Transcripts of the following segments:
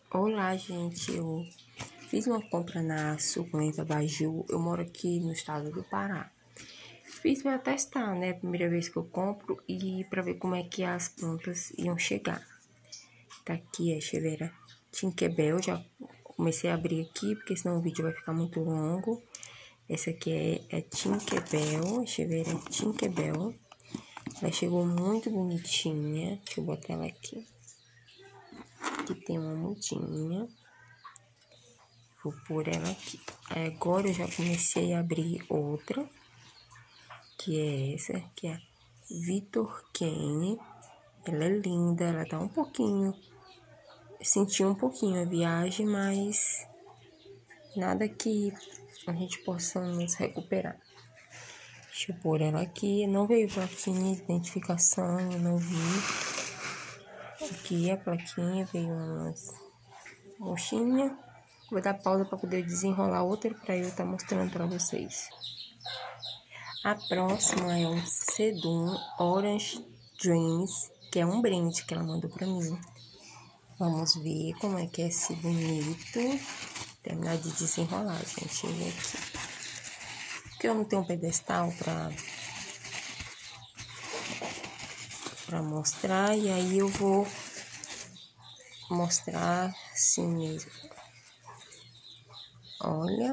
Olá, gente, eu fiz uma compra na Suculenta Baju. Eu moro aqui no estado do Pará. Fiz para testar, né? Primeira vez que eu compro e para ver como é que as plantas iam chegar. Tá aqui a cheveira Tinkerbell. Já comecei a abrir aqui, porque senão o vídeo vai ficar muito longo. Essa aqui é Tinkerbell, a cheveira Tinkerbell. Ela chegou muito bonitinha. Deixa eu botar ela aqui. Aqui tem uma mudinha. Vou pôr ela aqui. Agora eu já comecei a abrir outra, que é essa, que é a Vitor Kane. Ela é linda, ela tá um pouquinho... Senti um pouquinho a viagem, mas nada que a gente possa nos recuperar. Deixa eu pôr ela aqui. Não veio plaquinha de identificação, eu não vi. Aqui a plaquinha, veio umas mochinha. Vou dar pausa para poder desenrolar outra para eu estar mostrando para vocês. A próxima é um Sedum Orange Dreams, que é um brinde que ela mandou para mim. Vamos ver como é que é esse bonito. Terminar de desenrolar, gente. Ele aqui. Porque eu não tenho um pedestal para mostrar, e aí eu vou mostrar assim mesmo. Olha.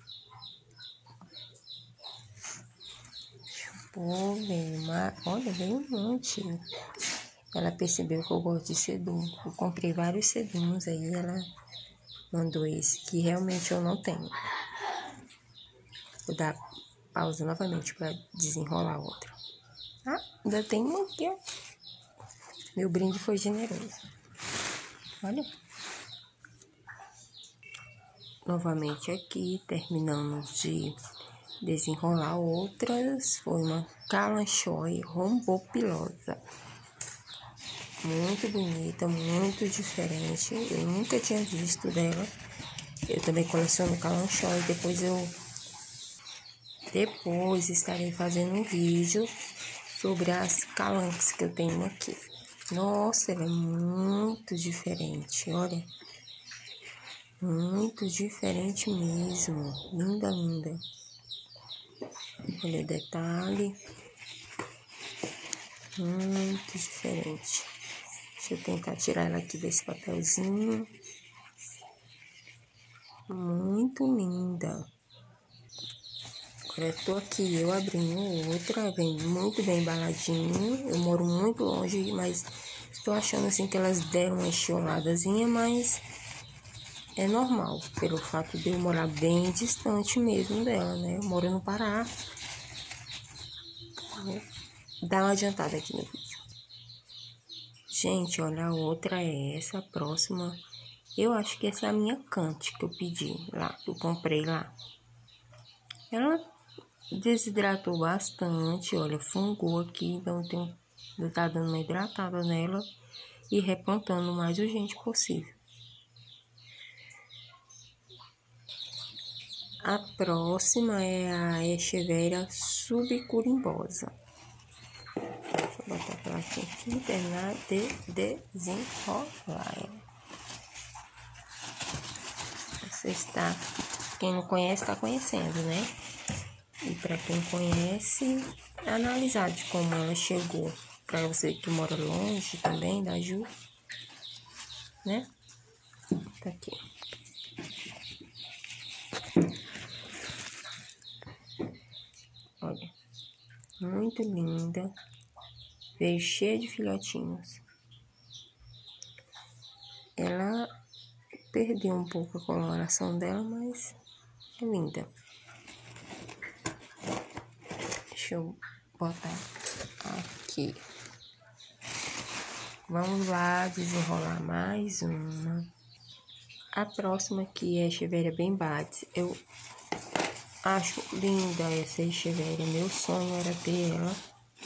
Pô, olha, veio um monte. Ela percebeu que eu gosto de sedum. Eu comprei vários seduns aí, ela mandou esse, que realmente eu não tenho. Vou dar pausa novamente para desenrolar outra. Ah, ainda tem uma aqui, ó. Meu brinde foi generoso. Olha. Novamente aqui, terminamos de desenrolar outras. Foi uma Kalanchoe rombopilosa. Muito bonita, muito diferente. Eu nunca tinha visto dela. Eu também coleciono Kalanchoe. Depois estarei fazendo um vídeo sobre as calanques que eu tenho aqui. Nossa, ela é muito diferente, olha. Muito diferente mesmo. Linda, linda. Olha o detalhe. Muito diferente. Deixa eu tentar tirar ela aqui desse papelzinho. Muito linda. Agora eu tô aqui, eu abrindo outra, vem muito bem embaladinho. Eu moro muito longe, mas estou achando assim que elas deram uma enchioladazinha, mas é normal, pelo fato de eu morar bem distante mesmo dela, né? Eu moro no Pará. Vou dar uma adiantada aqui no vídeo. Gente, olha, a outra é essa, a próxima. Eu acho que essa é a minha Cante que eu pedi lá, que eu comprei lá. Ela desidratou bastante, olha, fungou aqui, então eu tá dando uma hidratada nela e replantando o mais urgente possível. A próxima é a Echeveria subcurimbosa. Deixa eu botar pra aqui e terminar de desenrolar. Quem não conhece, tá conhecendo, né? E para quem conhece, analisar de como ela chegou. Para você que mora longe também da Ju, né? Tá aqui. Olha, muito linda. Veio cheia de filhotinhos. Ela perdeu um pouco a coloração dela, mas é linda. Deixa eu botar aqui. Vamos lá desenrolar mais uma. A próxima aqui é a Echeveria Bembades. Eu acho linda essa Echeveria. Meu sonho era ter ela.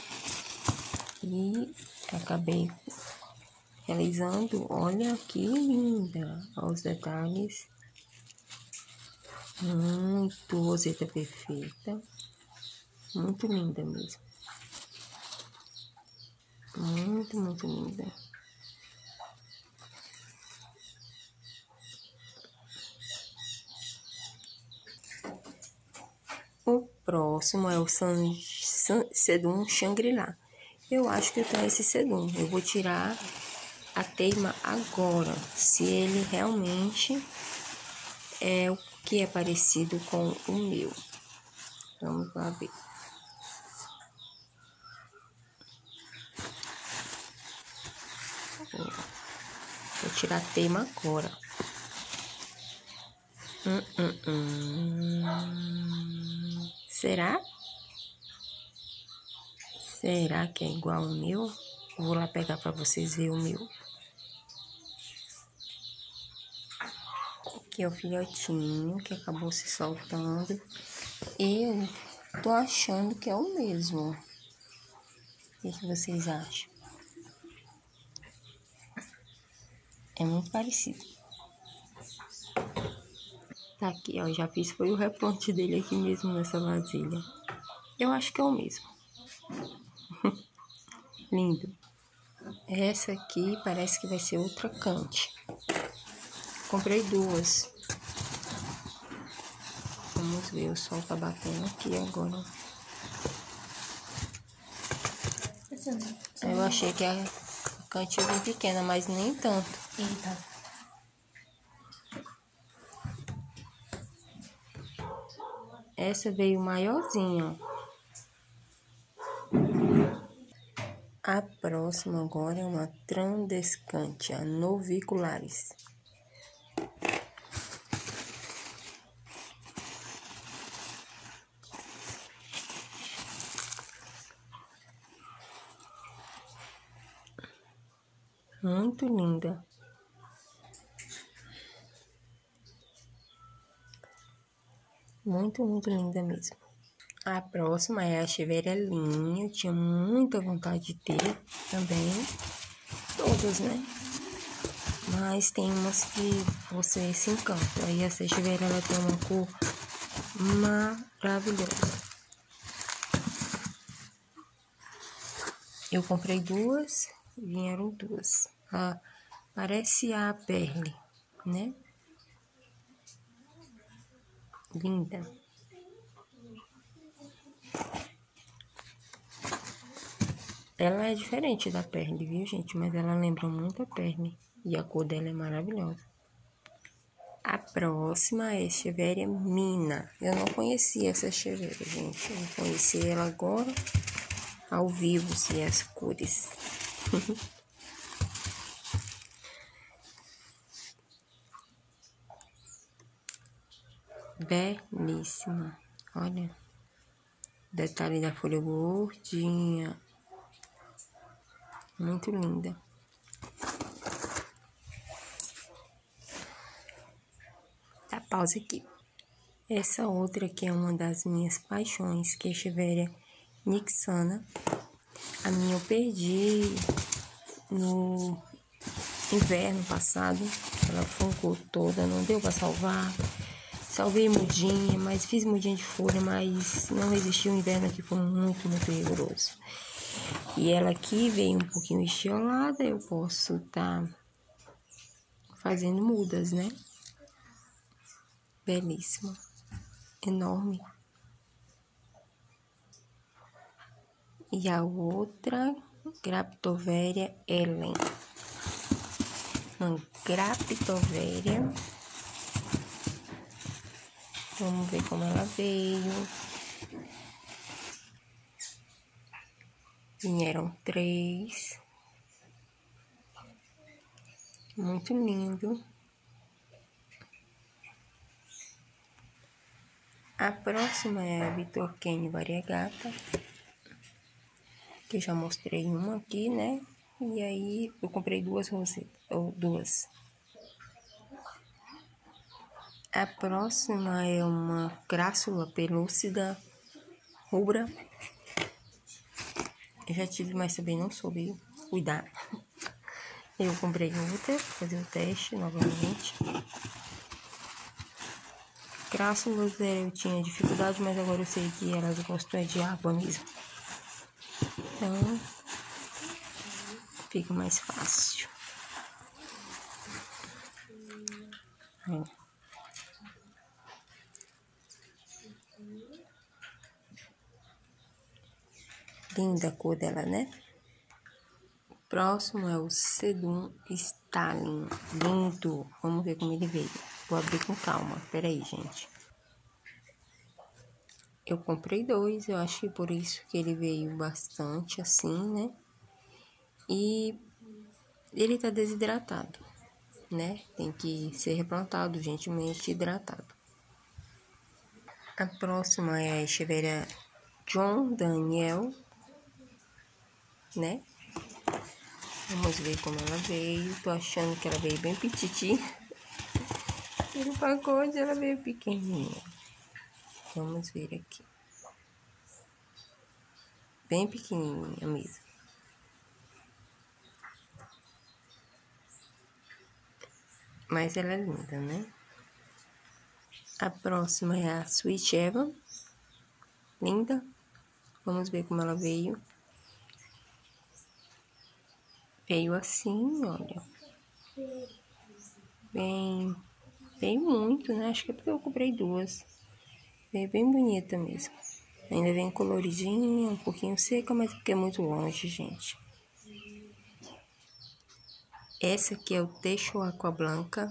E acabei realizando. Olha que linda. Olha os detalhes. Muito roseta perfeita. Muito linda mesmo. Muito, muito linda. próximo é o Sedum Shangri-La. Eu acho que eu tenho esse Sedum. Eu vou tirar a teima agora, se ele realmente é o que é parecido com o meu. Vamos lá ver. Vou tirar a teima agora. Será? Será que é igual ao meu? Vou lá pegar para vocês verem o meu. Aqui é o filhotinho que acabou se soltando. Eu tô achando que é o mesmo. O que vocês acham? É muito parecido. Tá aqui, ó. Já fiz foi o reponte dele aqui mesmo nessa vasilha. Eu acho que é o mesmo. Lindo. Essa aqui parece que vai ser outra cante. Comprei duas. Vamos ver, o sol tá batendo aqui agora. Eu achei que a cante ia vir pequena, mas nem tanto. Eita. Essa veio maiorzinha, ó. A próxima agora é uma Transdescantia novicularis. Muito linda. Muito linda mesmo. A próxima é a Echeveria linha. Eu tinha muita vontade de ter também. Todas, né? Mas tem umas que você se encanta. Aí essa Echeveria, ela tem uma cor maravilhosa. Eu comprei duas, vieram duas. Parece a Perle, né? Linda. Ela é diferente da Perle, viu, gente? Mas ela lembra muito a Perle. E a cor dela é maravilhosa. A próxima é Echeveria Mina. Eu não conhecia essa Echeveria, gente. Eu conheci ela agora, ao vivo, se as cores. Belíssima. Olha. Detalhe da folha gordinha. Muito linda. Dá pausa aqui. Essa outra aqui é uma das minhas paixões, que é a Echeveria Nixana. A minha eu perdi no inverno passado. Ela fungou toda, não deu pra salvar. Salvei mudinha, mas fiz mudinha de folha, mas não resistiu o inverno, que foi muito rigoroso. E ela aqui veio um pouquinho estiolada, eu posso tá fazendo mudas, né? Belíssima. Enorme. E a outra, Graptoveria Ellen. Uma Graptoveria. Vamos ver como ela veio. Vieram 3. Muito lindo. A próxima é a Vitorquene variegata, que eu já mostrei uma aqui, né? E aí eu comprei duas rosetas, ou duas. A próxima é uma Crassula pelúcida rubra. Eu já tive, mas também não soube cuidar. Eu comprei outra para fazer o teste novamente. Crassulas eu tinha dificuldade, mas agora eu sei que elas gostam de água mesmo. Então, fica mais fácil. Linda a cor dela, né? Próximo é o Sedum Stalin. Lindo. Vamos ver como ele veio. Vou abrir com calma. Peraí, gente. Eu comprei 2. Eu acho que por isso que ele veio bastante assim, né? E ele tá desidratado, né? Tem que ser replantado, gentilmente hidratado. A próxima é a Echeveria John Daniel, né? Vamos ver como ela veio. Tô achando que ela veio bem petitinha. E no pacote ela veio pequenininha. Vamos ver aqui. Bem pequenininha mesmo. Mas ela é linda, né? A próxima é a Sweet Eva. Linda. Vamos ver como ela veio. Veio assim, olha. Veio muito, né? Acho que é porque eu comprei 2. Veio bem bonita mesmo. Ainda vem coloridinha, um pouquinho seca, mas porque é muito longe, gente. Essa aqui é o Teixo Aqua Blanca.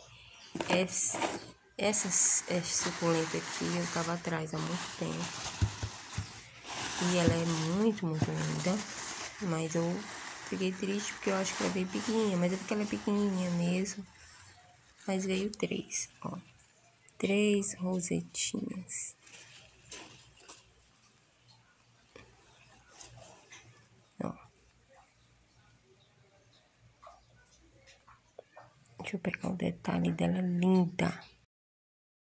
Essa suculenta aqui eu tava atrás há muito tempo. E ela é muito, muito linda. Mas eu fiquei triste porque eu acho que ela veio pequenininha. Mas é porque ela é pequenininha mesmo. Mas veio 3, ó. 3 rosetinhas. Ó. Deixa eu pegar o detalhe dela linda.